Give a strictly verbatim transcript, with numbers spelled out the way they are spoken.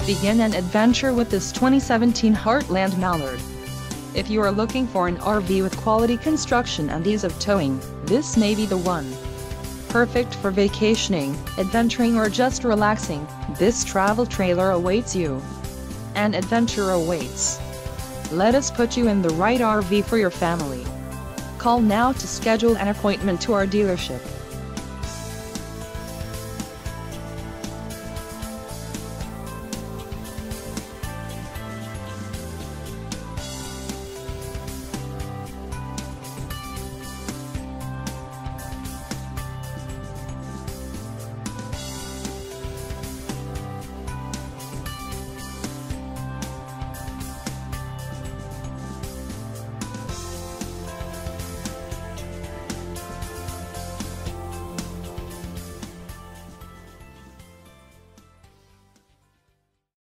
Begin an adventure with this twenty seventeen Heartland Mallard. If you are looking for an R V with quality construction and ease of towing, this may be the one. Perfect for vacationing, adventuring or just relaxing, this travel trailer awaits you. An adventure awaits. Let us put you in the right R V for your family. Call now to schedule an appointment to our dealership.